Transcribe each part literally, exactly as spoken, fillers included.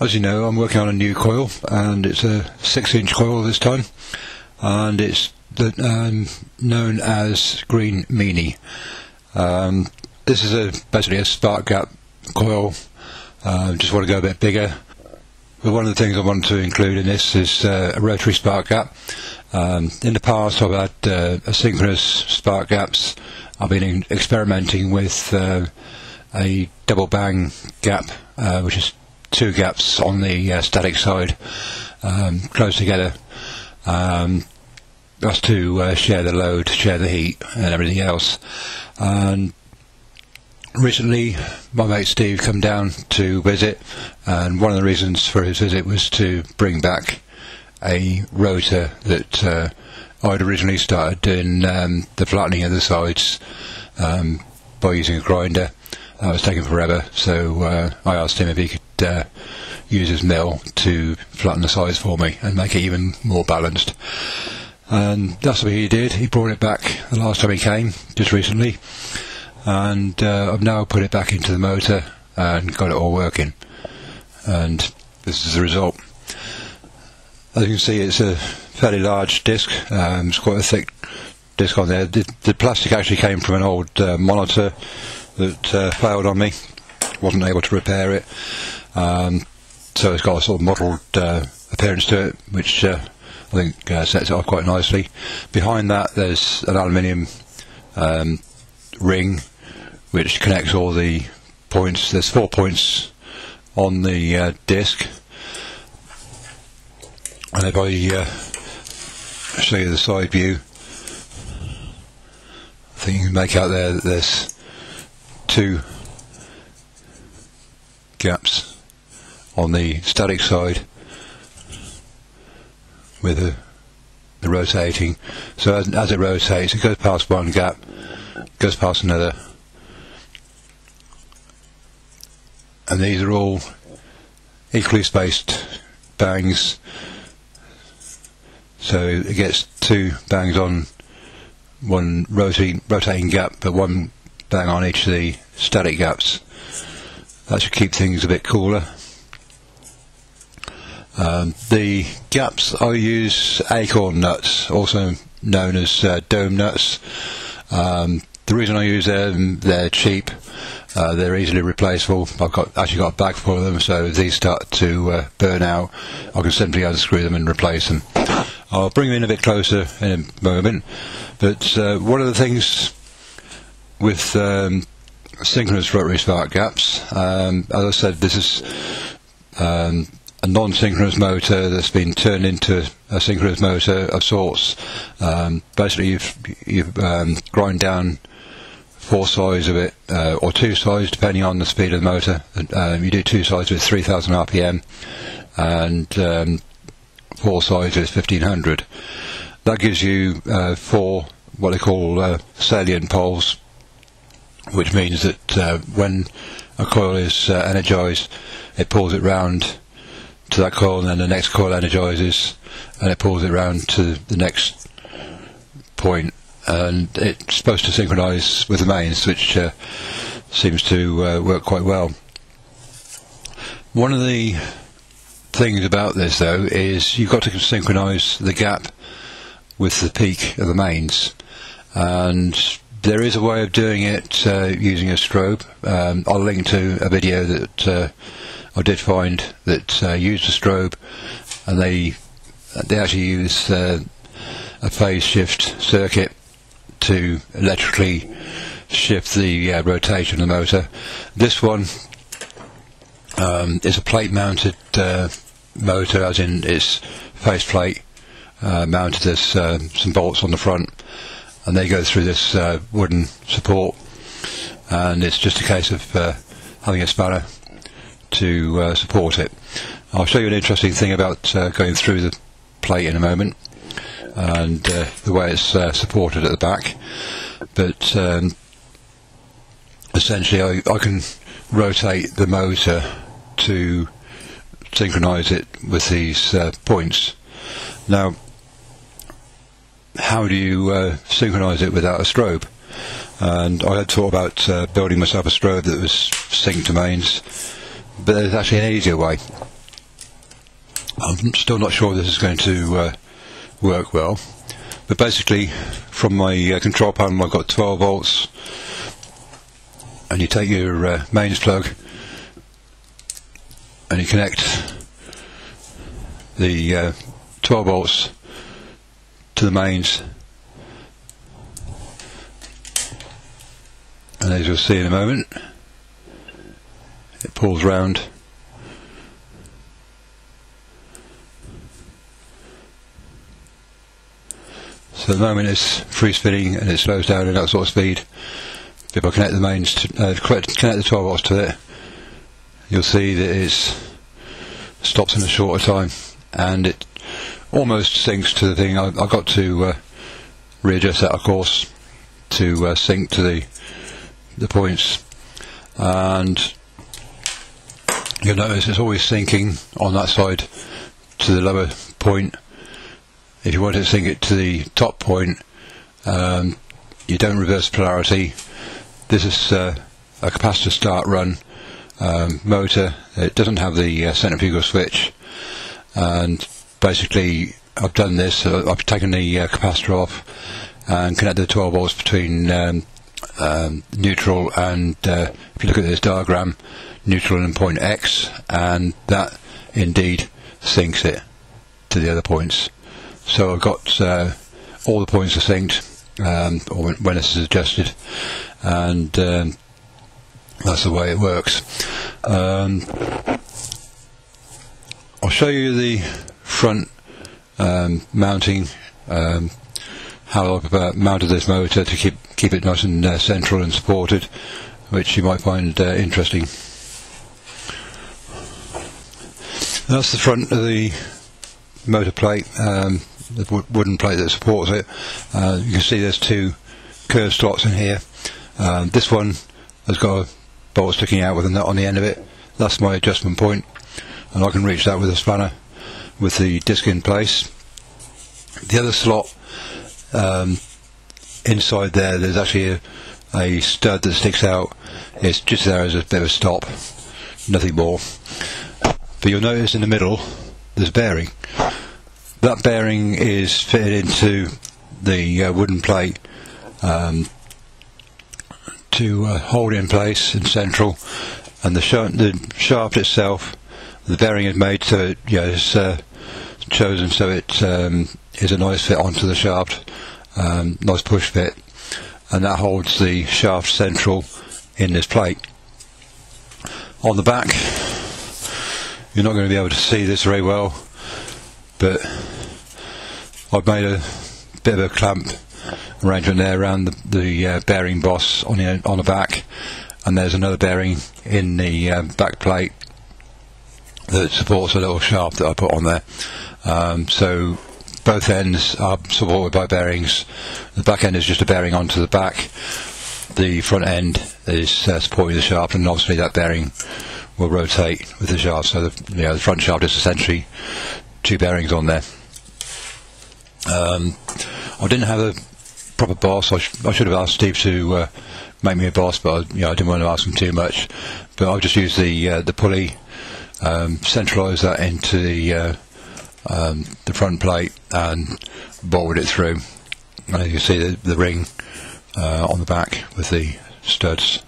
As you know, I'm working on a new coil, and it's a six inch coil this time, and it's the, um, known as Green Meanie. Um, this is a basically a spark gap coil. Uh, just want to go a bit bigger. But one of the things I want to include in this is uh, a rotary spark gap. Um, in the past I've had uh, a synchronous spark gaps. I've been in experimenting with uh, a double bang gap, uh, which is two gaps on the uh, static side, um, close together. Um, that's to uh, share the load, share the heat and everything else. And recently my mate Steve come down to visit, and one of the reasons for his visit was to bring back a rotor that uh, I'd originally started doing um, the flattening of the sides um, by using a grinder. That was taking forever, so uh, I asked him if he could uh, use his mill to flatten the sides for me and make it even more balanced. And that's what he did. He brought it back the last time he came, just recently, and uh, I've now put it back into the motor and got it all working, and this is the result. As you can see, it's a fairly large disc. Um, it's quite a thick disc on there. The, the plastic actually came from an old uh, monitor that uh, failed on me. Wasn't able to repair it, um, so it's got a sort of mottled uh, appearance to it, which uh, I think uh, sets it off quite nicely. Behind that there's an aluminium um, ring which connects all the points. There's four points on the uh, disc, and if I uh, show you the side view, I think you can make out there that there's two gaps on the static side with the, the rotating. So as, as it rotates, it goes past one gap, goes past another, and these are all equally spaced bangs. So it gets two bangs on one rotating, rotating gap, but one bang on each of the static gaps. That should keep things a bit cooler. Um, the gaps, I use acorn nuts, also known as uh, dome nuts. Um, the reason I use them, they're cheap, uh, they're easily replaceable. I've got actually got a bag full of them, so if these start to uh, burn out, I can simply unscrew them and replace them. I'll bring them in a bit closer in a moment, but uh, one of the things with um, synchronous rotary spark gaps, um, as I said, this is um, a non-synchronous motor that's been turned into a synchronous motor of sorts. Um, basically you've, you've um, grind down four sides of it, uh, or two sides depending on the speed of the motor. Um, you do two sides with three thousand R P M, and um, four sides with fifteen hundred. That gives you uh, four what they call uh, salient poles, which means that uh, when a coil is uh, energized, it pulls it round to that coil, and then the next coil energizes and it pulls it round to the next point, and it's supposed to synchronize with the mains, which uh, seems to uh, work quite well. One of the things about this though is you've got to synchronize the gap with the peak of the mains, and there is a way of doing it uh, using a strobe. Um, I'll link to a video that uh, I did find that uh, used a strobe, and they they actually use uh, a phase shift circuit to electrically shift the uh, rotation of the motor. This one um, is a plate mounted uh, motor, as in its face plate uh, mounted. There's uh, some bolts on the front, and they go through this uh, wooden support, and it's just a case of uh, having a spanner to uh, support it. I'll show you an interesting thing about uh, going through the plate in a moment, and uh, the way it's uh, supported at the back. But um, essentially I, I can rotate the motor to synchronize it with these uh, points. Now, how do you uh, synchronize it without a strobe? And I had thought about uh, building myself a strobe that was synced to mains, but there's actually an easier way. I'm still not sure this is going to uh, work well, but basically from my uh, control panel I've got twelve volts, and you take your uh, mains plug and you connect the uh, twelve volts to the mains, and as you'll see in a moment, it pulls round. So at the moment it's free spinning and it slows down at that sort of speed. If I connect the mains to, uh, connect the twelve volts to it, you'll see that it stops in a shorter time, and it almost syncs to the thing. I, I got to uh, readjust that, of course, to uh, sync to the the points, and you'll notice it's always syncing on that side to the lower point. If you want to sync it to the top point, um, you don't reverse polarity. This is uh, a capacitor start run um, motor. It doesn't have the uh, centrifugal switch, and basically I've done this. Uh, I've taken the uh, capacitor off and connected the twelve volts between um, um, neutral and, uh, if you look at this diagram, neutral and point X, and that indeed syncs it to the other points. So I've got uh, all the points are synced, um, or when, when this is adjusted, and um, that's the way it works. Um, I'll show you the front um, mounting, um, how I've uh, mounted this motor to keep keep it nice and uh, central and supported, which you might find uh, interesting. That's the front of the motor plate, um, the w wooden plate that supports it. Uh, you can see there's two curved slots in here. Um, this one has got a bolt sticking out with a nut on the end of it. That's my adjustment point, and I can reach that with a spanner with the disc in place. The other slot, um, inside there, there's actually a, a stud that sticks out. It's just there as a bit of a stop, nothing more. But you'll notice in the middle there's a bearing. That bearing is fitted into the uh, wooden plate um, to uh, hold it in place in central, and the, sh the shaft itself, the bearing is made so it, you know, it's uh, chosen so it um, is a nice fit onto the shaft, um, nice push fit, and that holds the shaft central in this plate. On the back, you're not going to be able to see this very well, but I've made a bit of a clamp arrangement there around the, the uh, bearing boss on the on the back, and there's another bearing in the uh, back plate that supports a little shaft that I put on there. Um, so both ends are supported by bearings. The back end is just a bearing onto the back. The front end is uh, supporting the shaft, and obviously that bearing will rotate with the shaft. So the, you know, the front shaft is essentially two bearings on there. Um, I didn't have a proper boss. I, sh I should have asked Steve to uh, make me a boss, but I, you know, I didn't want to ask him too much. But I'll just use the uh, the pulley, um, centralise that into the uh, um, the front plate, and bolted it through. And you can see the, the ring uh, on the back with the studs.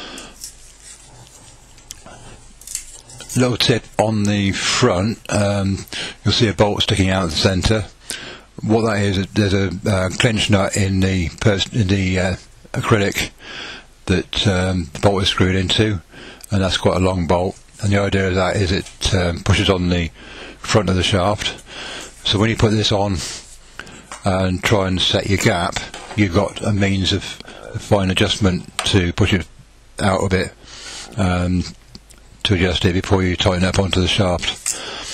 Little tip on the front, um, you'll see a bolt sticking out of the centre. What that is, there's a uh, clinch nut in the pers in the uh, acrylic that um, the bolt is screwed into, and that's quite a long bolt. And the idea of that is it um, pushes on the front of the shaft. So when you put this on and try and set your gap, you've got a means of fine adjustment to push it out a bit, um, to adjust it before you tighten up onto the shaft.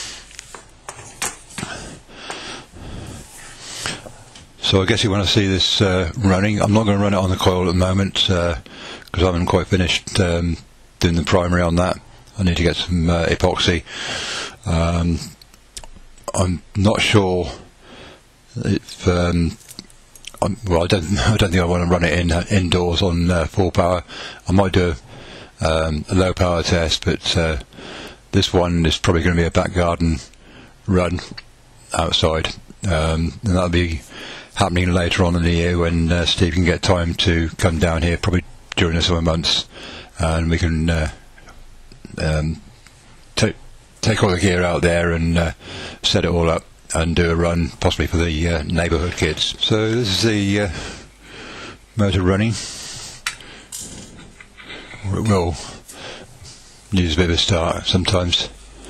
So I guess you want to see this uh, running. I'm not going to run it on the coil at the moment because uh, I haven't quite finished um, doing the primary on that. I need to get some uh, epoxy. Um, I'm not sure if um, I'm, well, I don't. I don't think I want to run it in uh, indoors on uh, full power. I might do a, um, a low power test, but uh, this one is probably going to be a back garden run outside, um, and that'll be happening later on in the year when uh, Steve can get time to come down here, probably during the summer months, and we can uh, um, take take all the gear out there and uh, set it all up and do a run, possibly for the uh, neighbourhood kids. So this is the uh, motor running. It will use a bit of a start sometimes.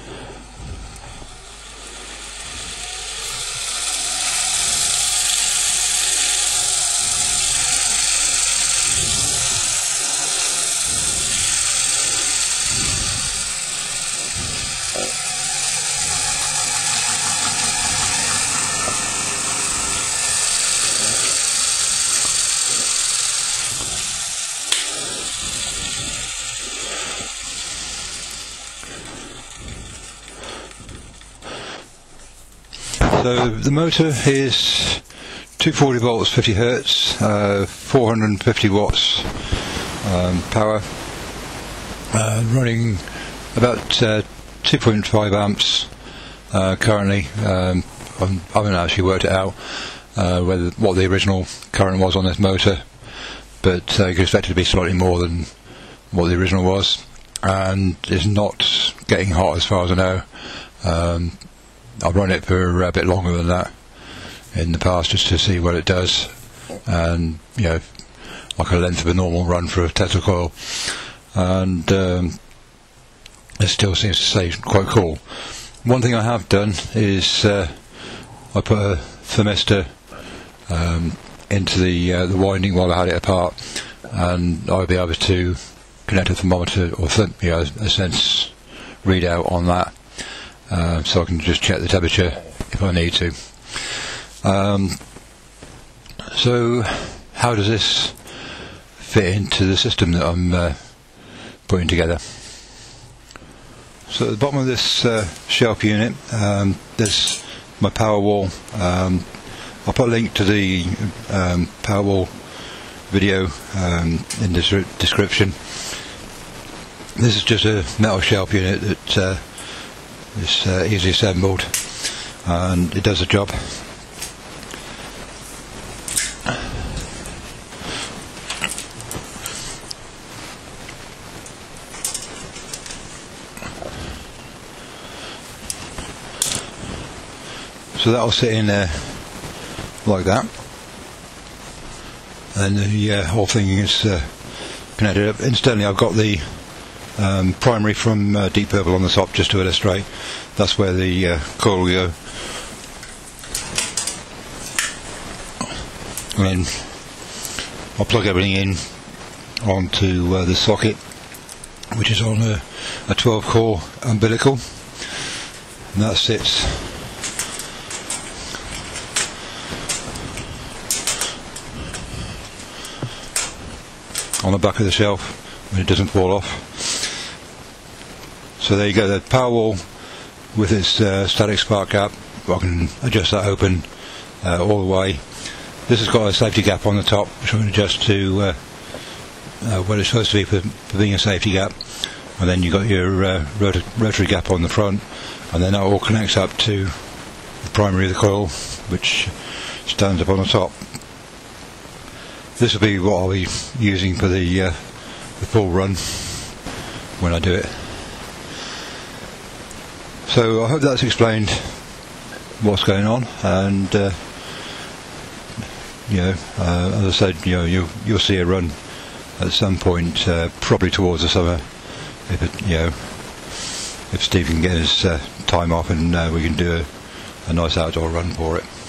So the motor is two hundred forty volts, fifty hertz, uh, four hundred fifty watts um, power, uh, running about uh, two point five amps uh, currently. Um, I haven't actually worked it out uh, whether what the original current was on this motor, but uh, you can expect it to be slightly more than what the original was, and it's not getting hot as far as I know. Um, I've run it for a bit longer than that in the past just to see what it does, and you know, like a length of a normal run for a Tesla coil, and um, it still seems to stay quite cool. One thing I have done is uh, I put a thermistor um, into the uh, the winding while I had it apart, and I'll be able to connect a thermometer or th you know, a sense readout on that. Uh, so I can just check the temperature if I need to. Um, so how does this fit into the system that I'm uh, putting together? So at the bottom of this uh, shelf unit, um, there's my power wall. Um, I'll put a link to the um, power wall video um, in the description. This is just a metal shelf unit that uh, It's uh, easily assembled, and it does the job. So that'll sit in there like that, and the uh, whole thing is uh, connected up. Incidentally, I've got the Um, primary from uh, Deep Purple on the top, just to illustrate. That's where the uh, coil will go. And then I'll plug everything in onto uh, the socket, which is on a, a twelve core umbilical, and that sits on the back of the shelf when it doesn't fall off. So there you go, the power wall with its uh, static spark gap. I can adjust that open uh, all the way. This has got a safety gap on the top, which I can adjust to uh, uh, what it's supposed to be for, for being a safety gap. And then you've got your uh, rotor, rotary gap on the front, and then that all connects up to the primary of the coil, which stands up on the top. This will be what I'll be using for the, uh, the full run when I do it. So I hope that's explained what's going on, and uh, you know, uh, as I said, you know, you, you'll see a run at some point, uh, probably towards the summer, if it, you know, if Steve can get his uh, time off, and uh, we can do a, a nice outdoor run for it.